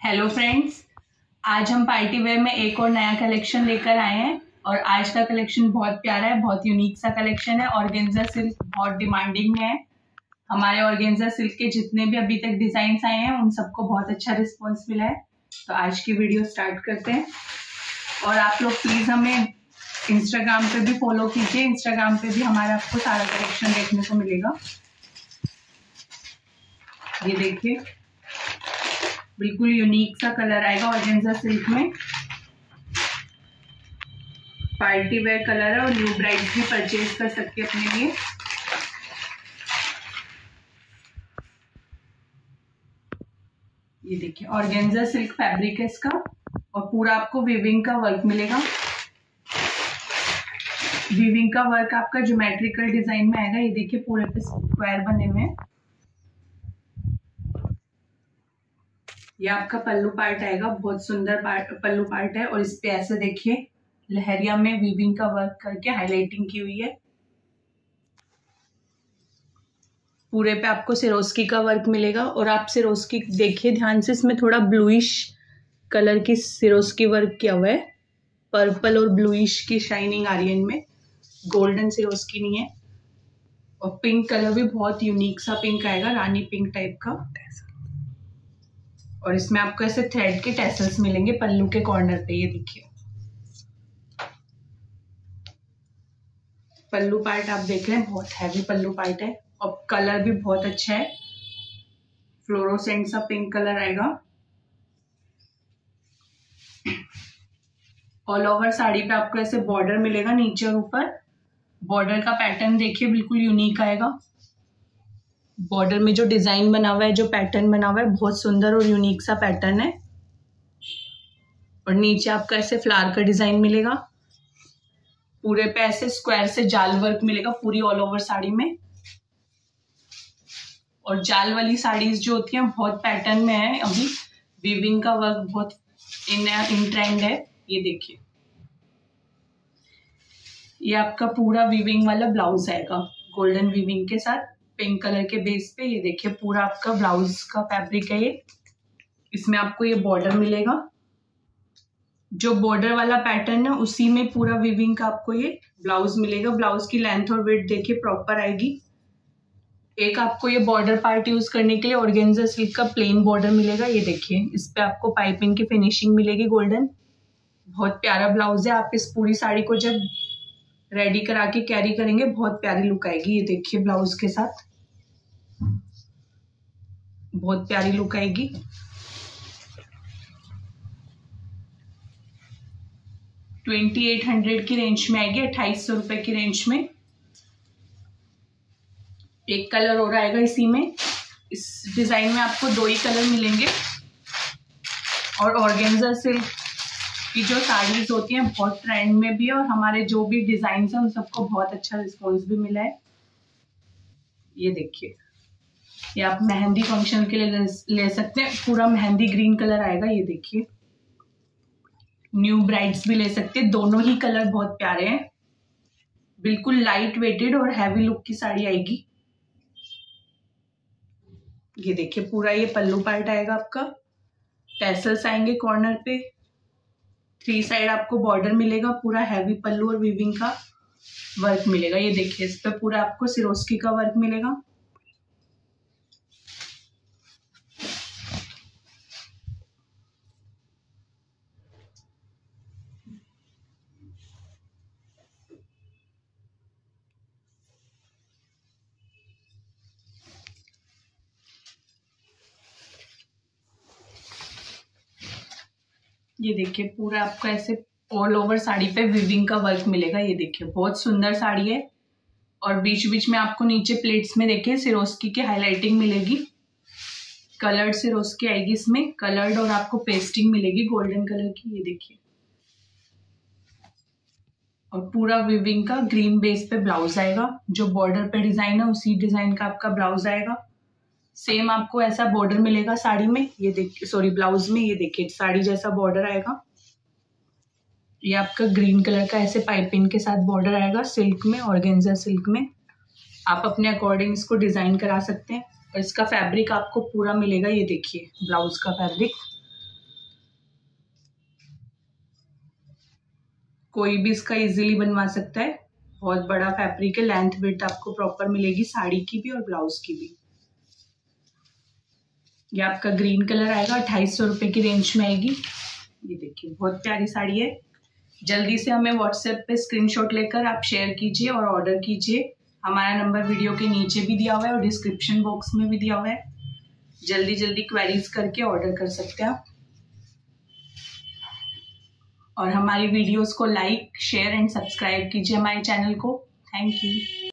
Hello friends, आज हम party wear में एक और नया कलेक्शन लेकर आए हैं और आज का कलेक्शन बहुत प्यारा है, बहुत यूनिक सा कलेक्शन है। ऑर्गेन्जा सिल्क बहुत डिमांडिंग में है। हमारे ऑर्गेन्जा सिल्क के जितने भी अभी तक डिजाइन आए हैं उन सबको बहुत अच्छा रिस्पॉन्स मिला है। तो आज की वीडियो स्टार्ट करते हैं और आप लोग प्लीज हमें इंस्टाग्राम पे भी फॉलो कीजिए। इंस्टाग्राम पे भी हमारा आपको सारा कलेक्शन देखने को मिलेगा। ये देखिए, बिल्कुल यूनिक सा कलर आएगा ऑर्गेन्जा सिल्क में। पार्टी वेयर कलर है और न्यू ब्राइड्स भी परचेज कर सकते हैं अपने लिए। ये देखिए, ऑर्गेन्जा सिल्क फैब्रिक है इसका और पूरा आपको वीविंग का वर्क मिलेगा। वीविंग का वर्क आपका ज्योमेट्रिकल डिजाइन में आएगा। ये देखिए, पूरे पे स्क्वायर बने हुए हैं। ये आपका पल्लू पार्ट आएगा, बहुत सुंदर पल्लू पार्ट है और इस पे ऐसे देखिए लहरिया में वीविंग का वर्क करके हाईलाइटिंग की हुई है। पूरे पे आपको सिरोस्की का वर्क मिलेगा और आप सिरोस्की देखिए ध्यान से, इसमें थोड़ा ब्लूइश कलर की सिरोस्की वर्क किया हुआ है। पर्पल और ब्लूइश की शाइनिंग आ रही है इनमें, गोल्डन सिरोस्की नहीं है। और पिंक कलर भी बहुत यूनिक सा पिंक आएगा, रानी पिंक टाइप का। और इसमें आपको ऐसे थ्रेड के टैसल्स मिलेंगे पल्लू के कॉर्नर पे। ये देखिए, पल्लू पार्ट आप देख रहे हैं, बहुत हैवी पल्लू पार्ट है और कलर भी बहुत अच्छा है। फ्लोरोसेंट सा पिंक कलर आएगा। ऑल ओवर साड़ी पे आपको ऐसे बॉर्डर मिलेगा नीचे और ऊपर। बॉर्डर का पैटर्न देखिए, बिल्कुल यूनिक आएगा। बॉर्डर में जो डिजाइन बना हुआ है, जो पैटर्न बना हुआ है, बहुत सुंदर और यूनिक सा पैटर्न है। और नीचे आपको ऐसे फ्लावर का डिजाइन मिलेगा। पूरे पे ऐसे स्क्वायर से जाल वर्क मिलेगा पूरी ऑल ओवर साड़ी में। और जाल वाली साड़ीज जो होती हैं बहुत पैटर्न में है। अभी वीविंग का वर्क बहुत इन ट्रेंड है। ये देखिए, ये आपका पूरा वीविंग वाला ब्लाउज आएगा गोल्डन वीविंग के साथ, पिंक कलर के बेस पे। ये देखिए, पूरा आपका ब्लाउज का फैब्रिक है ये। इसमें आपको ये बॉर्डर मिलेगा, जो बॉर्डर वाला पैटर्न है उसी में पूरा वीविंग का आपको ये ब्लाउज मिलेगा। ब्लाउज की लेंथ और विड्थ देखिए प्रॉपर आएगी। एक आपको ये बॉर्डर पार्ट यूज करने के लिए ऑर्गेन्जा सिल्क का प्लेन बॉर्डर मिलेगा। ये देखिए, इस पे आपको पाइपिंग की फिनिशिंग मिलेगी गोल्डन। बहुत प्यारा ब्लाउज है। आप इस पूरी साड़ी को जब रेडी करा के कैरी करेंगे बहुत प्यारी लुक आएगी। ये देखिए, ब्लाउज के साथ बहुत प्यारी लुक आएगी। $2800 की रेंज में आएगी, 2800 रुपए की रेंज में। एक कलर और आएगा इसी में। इस डिजाइन में आपको 2 ही कलर मिलेंगे। और ऑर्गेन्जा सिल्क की जो साड़ीज होती हैं बहुत ट्रेंड में भी है और हमारे जो भी डिजाइन है उन सबको बहुत अच्छा रिस्पॉन्स भी मिला है। ये देखिए, ये आप मेहंदी फंक्शन के लिए ले सकते हैं। पूरा मेहंदी ग्रीन कलर आएगा। ये देखिए, न्यू ब्राइड्स भी ले सकते हैं। दोनों ही कलर बहुत प्यारे हैं। बिल्कुल लाइट वेटेड और हैवी लुक की साड़ी आएगी। ये देखिए, पूरा ये पल्लू पार्ट आएगा आपका। टैसल्स आएंगे कॉर्नर पे। 3 साइड आपको बॉर्डर मिलेगा। पूरा हैवी पल्लू और वीविंग का वर्क मिलेगा। ये देखिए, इस पे पूरा आपको सिरोस्की का वर्क मिलेगा। ये देखिए, पूरा आपको ऐसे ऑल ओवर साड़ी पे वीविंग का वर्क मिलेगा। ये देखिए, बहुत सुंदर साड़ी है। और बीच बीच में आपको नीचे प्लेट्स में देखिए सिरोस्की की हाईलाइटिंग मिलेगी। कलर्ड सिरोस्की आएगी इसमें, कलर्ड, और आपको पेस्टिंग मिलेगी गोल्डन कलर की। ये देखिए, और पूरा वीविंग का ग्रीन बेस पे ब्लाउज आएगा। जो बॉर्डर पे डिजाइन है उसी डिजाइन का आपका ब्लाउज आएगा। सेम आपको ऐसा बॉर्डर मिलेगा साड़ी में। ये देखिए, सॉरी, ब्लाउज में। ये देखिए, साड़ी जैसा बॉर्डर आएगा। ये आपका ग्रीन कलर का ऐसे पाइपिंग के साथ बॉर्डर आएगा सिल्क में, ऑर्गेन्जा सिल्क में। आप अपने अकॉर्डिंग इसको डिजाइन करा सकते हैं। और इसका फैब्रिक आपको पूरा मिलेगा। ये देखिए, ब्लाउज का फैब्रिक कोई भी इसका इजीली बनवा सकता है। बहुत बड़ा फैब्रिक है, लेंथ विड्थ आपको प्रॉपर मिलेगी साड़ी की भी और ब्लाउज की भी। ये आपका ग्रीन कलर आएगा, 2800 रुपये की रेंज में आएगी। ये देखिए बहुत प्यारी साड़ी है। जल्दी से हमें व्हाट्सएप पे स्क्रीनशॉट लेकर आप शेयर कीजिए और ऑर्डर कीजिए। हमारा नंबर वीडियो के नीचे भी दिया हुआ है और डिस्क्रिप्शन बॉक्स में भी दिया हुआ है। जल्दी जल्दी क्वेरीज करके ऑर्डर कर सकते हैं आप। और हमारी वीडियोस को लाइक, शेयर एंड सब्सक्राइब कीजिए हमारे चैनल को। Thank you.